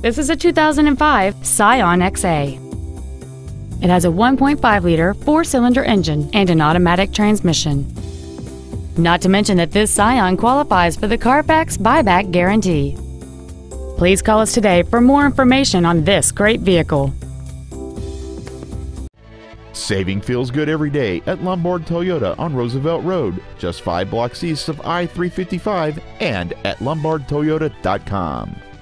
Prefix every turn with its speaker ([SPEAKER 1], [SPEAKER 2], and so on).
[SPEAKER 1] This is a 2005 Scion XA. It has a 1.5-liter four-cylinder engine and an automatic transmission. Not to mention that this Scion qualifies for the Carfax buyback guarantee. Please call us today for more information on this great vehicle.
[SPEAKER 2] Saving feels good every day at Lombard Toyota on Roosevelt Road, just 5 blocks east of I-355 and at lombardtoyota.com.